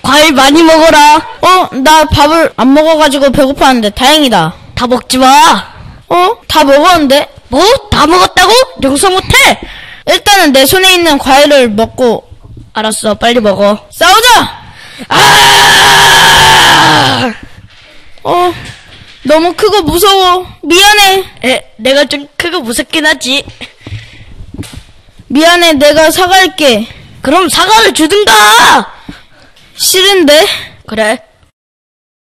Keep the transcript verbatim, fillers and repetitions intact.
과일 많이 먹어라. 어, 나 밥을 안 먹어가지고 배고파는데 다행이다. 다 먹지 마. 어? 다 먹었는데? 뭐? 다 먹었다고? 용서 못해. 일단은 내 손에 있는 과일을 먹고. 알았어, 빨리 먹어. 싸우자! 아! 어, 너무 크고 무서워. 미안해. 에, 내가 좀 크고 무섭긴 하지. 미안해, 내가 사갈게. 그럼 사과를 주든가. 싫은데? 그래,